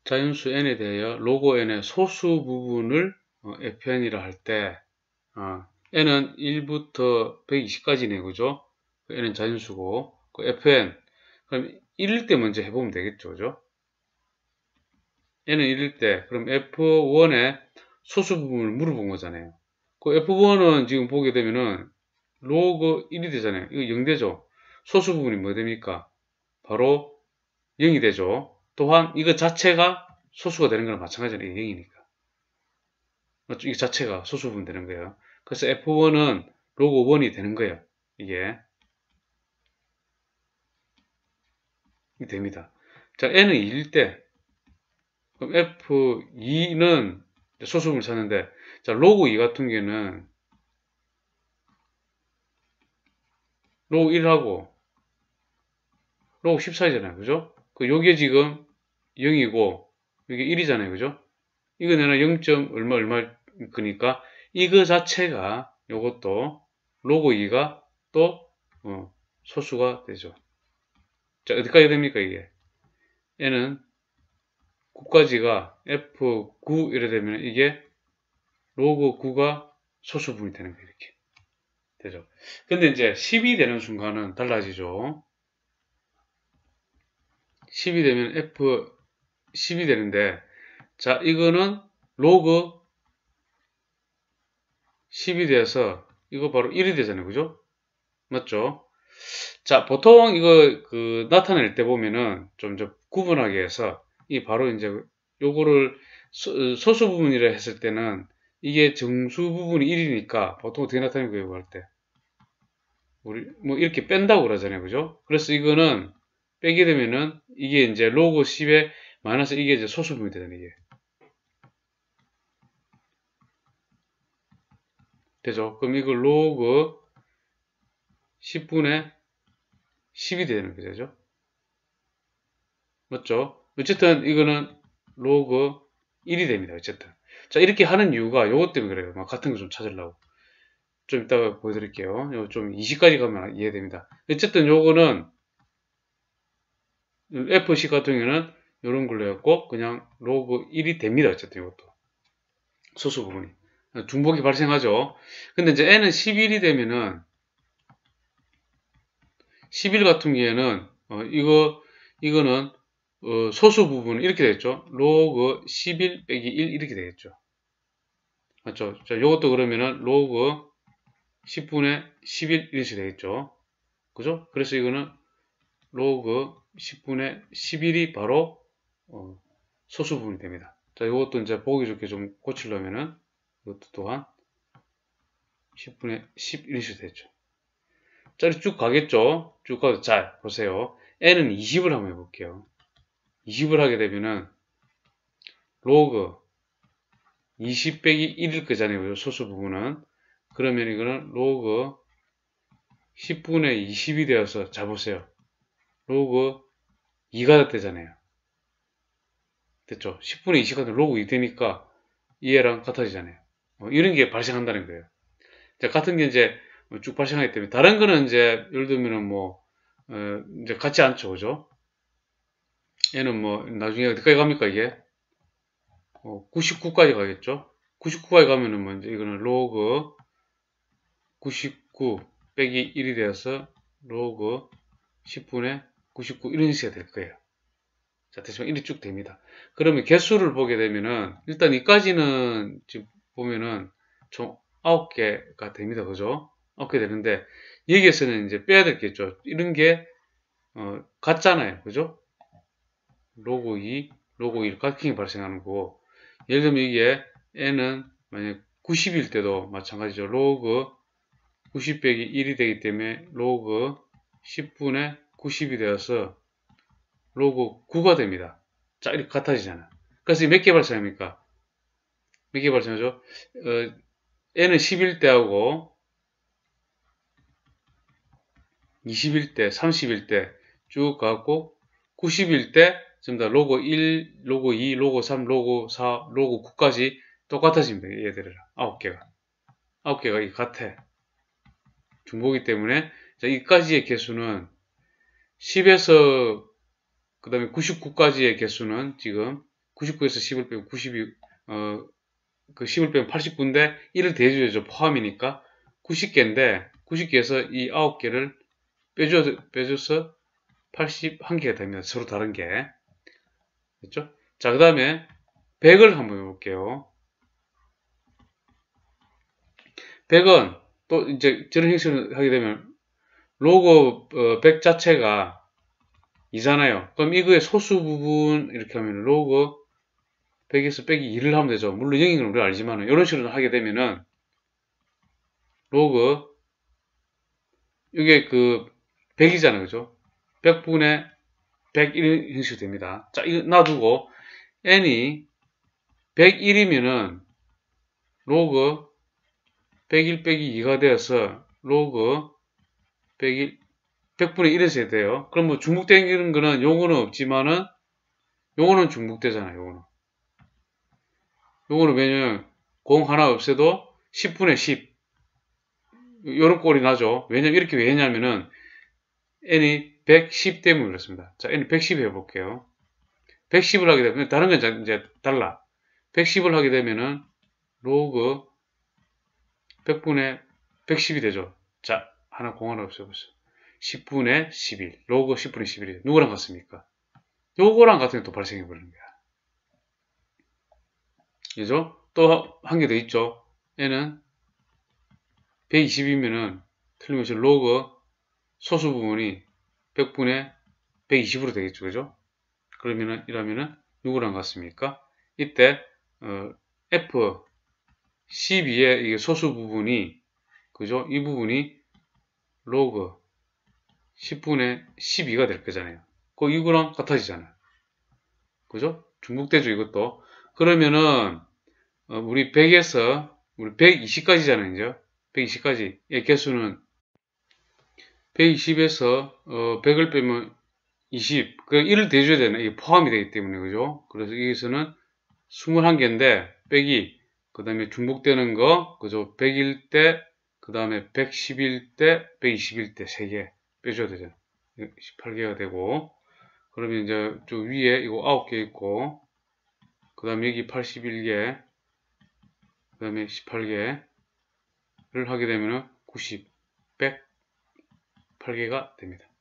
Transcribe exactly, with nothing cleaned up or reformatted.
자연수 n에 대하여 로그 n의 소수 부분을 어, 에프엔이라 할 때, 어, n은 일부터 백이십까지네, 그죠? n은 자연수고, 그 에프엔, 그럼 일일 때 먼저 해보면 되겠죠, 그죠? n은 일일 때, 그럼 에프원의 소수 부분을 물어본 거잖아요. 그 에프원은 지금 보게 되면은 로그 일이 되잖아요. 이거 영 되죠? 소수 부분이 뭐 됩니까? 바로 영이 되죠. 또한 이거 자체가 소수가 되는 거랑 마찬가지잖아요. 영이니까. 맞죠? 이거 자체가 소수 부분 되는 거예요. 그래서 에프원은 로그 일이 되는 거예요. 이게. 이게 됩니다. 자, n은 일일 때, 그럼 에프이는 소수 부분을 찾는데, 자, 로그 이 같은 경우에는 로그 일하고 로그 십사이잖아요. 그죠? 그 요게 지금 영이고, 이게 일이잖아요. 그죠? 이거 내가 영. 얼마 얼마 그니까 이거 자체가 요것도 로그 이가 또 어, 소수가 되죠. 자, 어디까지 됩니까 이게? n은 구까지가 에프 구 이래 되면 이게 로그 구가 소수 부분이 되는 거예요. 이렇게 되죠. 근데 이제 십이 되는 순간은 달라지죠. 십이 되면 에프 십이 되는데, 자, 이거는 로그 십이 돼서 이거 바로 일이 되잖아요. 그죠? 맞죠? 자, 보통 이거 그 나타낼 때 보면은 좀 저 구분하게 해서 이 바로 이제 요거를 소, 소수 부분이라 했을 때는 이게 정수 부분이 일이니까 보통 어떻게 나타내는 거예요, 할 때? 우리 뭐 이렇게 뺀다고 그러잖아요. 그죠? 그래서 이거는 빼게 되면은 이게 이제 로그 십에 마이너스 이게 이제 소수 부분이 되잖아요, 이게. 되죠? 그럼 이거 로그 십분의 십이 되는 거죠. 맞죠? 어쨌든 이거는 로그 일이 됩니다. 어쨌든. 자, 이렇게 하는 이유가 요것 때문에 그래요. 막 같은 거 좀 찾으려고. 좀 이따가 보여드릴게요. 요 좀 이십까지 가면 이해됩니다. 어쨌든 요거는 에프씨 같은 경우는 요런 걸로 했고 그냥 로그 일이 됩니다. 어쨌든 이것도. 소수 부분이. 중복이 발생하죠. 근데 이제 n은 십일이 되면은 십일 같은 경우에는 어, 이거 이거는 어, 소수 부분 이렇게 되겠죠. 로그 십일 빼기 일 이렇게 되겠죠. 맞죠? 자, 요것도 그러면은 로그 십분의 십일 이렇게 되겠죠. 그죠? 그래서 이거는 로그 십분의 십일이 바로 어, 소수 부분이 됩니다. 자, 요것도 이제 보기 좋게 좀 고치려면은 이것도 또한 십분의 십일 이렇게 되죠. 자, 이렇게 쭉 가겠죠? 쭉 가서 잘 보세요. n은 이십을 한번 해볼게요. 이십을 하게 되면은 로그 이십 빼기 일일 거잖아요. 소수 부분은. 그러면 이거는 로그 십분의 이십이 되어서 자 보세요. 로그 이가 되잖아요. 됐죠? 십분의 이십가 로그 이 되니까 이해랑 같아지잖아요. 어, 이런 게 발생한다는 거예요. 자, 같은 게 이제 쭉 발생하기 때문에 다른 거는 이제 예를 들면은 뭐 어, 이제 같지 않죠, 그죠? 얘는 뭐 나중에 어디까지 갑니까 이게? 어, 구십구까지 가겠죠? 구십구까지 가면은 뭐 이제 이거는 로그 구십구 빼기 일이 되어서 로그 십분의 구십구 이런 식이 될 거예요. 자, 대충 이리 쭉 됩니다. 그러면 개수를 보게 되면은 일단 이까지는 지금 보면은 총 아홉 개가 됩니다. 그죠? 아홉 개 되는데 여기에서는 이제 빼야 될 게 있죠. 이런 게 어, 같잖아요. 그죠? 로그 이, 로그 일 같은 게 발생하는 거고 예를 들면 이게 n은 만약 구십일 때도 마찬가지죠. 로그 구십 빼기 일이 되기 때문에 로그 십분의 구십이 되어서 로그 구가 됩니다. 자, 이렇게 같아지잖아. 그래서 몇 개 발생합니까? 몇 개 발생하죠? 어, n은 십일 대하고 이십일 대, 삼십일 대 쭉 가고 구십일 대 전부 다 로그 일, 로그 이, 로그 삼, 로그 사, 로그 구까지 똑같아집니다. 얘들은 아홉 개가. 아홉 개가 이 같아. 중복이기 때문에 자, 이까지의 개수는 십에서 그 다음에 구십구까지의 개수는 지금 구십구에서 십을 빼고 구십이, 어, 그 십을 빼면 팔십구인데 일을 대줘야죠. 포함이니까 구십 개인데 구십 개에서 이 아홉 개를 빼줘, 빼줘서 팔십일 개가 됩니다. 서로 다른 게. 됐죠? 자, 그 다음에 백을 한번 해볼게요. 백은 또 이제 저런 형식을 하게 되면 로그 어, 백 자체가 이잖아요. 그럼 이거의 소수 부분 이렇게 하면 로그 백에서 빼기 이를 하면 되죠. 물론 영인 건 우리가 알지만 이런 식으로 하게 되면은 로그 이게 그 백이잖아요. 그죠? 백분의 백일 형식이 됩니다. 자, 이거 놔두고 n이 백일이면은 로그 백일 빼기 이가 되어서 로그 백일 백분의 일에서 해야 돼요. 그럼 뭐 중복되는 거는 요거는 없지만은 요거는 중복되잖아요. 요거는 요거는 왜냐면 공 하나 없애도 십분의 십 요런 꼴이 나죠. 왜냐면 이렇게 왜 했냐면은 n이 백십 때문에 그렇습니다. 자, n이 백십 해볼게요. 백십을 하게 되면 다른 건 이제 달라. 백십을 하게 되면은 로그 백분의 백십이 되죠. 자, 하나 공 하나 없애보세요. 십분의 십일. 로그 십분의 십일이 누구랑 같습니까? 요거랑 같은 게 또 발생해 버리는 거야. 그죠? 또 한 개 더 있죠. n은 백이십이면은 틀림없이 로그 소수 부분이 백분의 백이십으로 되겠죠. 그죠? 그러면은 이러면은 누구랑 같습니까? 이때 어, 에프 십이의 이게 소수 부분이 그죠? 이 부분이 로그 십분의 십이가 될 거잖아요. 그 이거랑 같아지잖아요. 그죠? 중복되죠, 이것도. 그러면은 어, 우리 백에서 우리 백이십까지잖아요, 이제. 백이십까지. 예, 개수는 백이십에서 어, 백을 빼면 이십. 그 일을 대줘야 되나? 이게 포함이 되기 때문에, 그죠? 그래서 여기서는 이십일 개인데 빼기 그 다음에 중복되는 거, 그죠? 백일 때, 그 다음에 백십일 때, 백이십일 때 세 개 빼줘야 되잖아요. 십팔 개가 되고, 그러면 이제 저 위에 이거 아홉 개 있고, 그 다음에 여기 팔십일 개, 그 다음에 십팔 개를 하게 되면 구십, 백팔 개가 됩니다.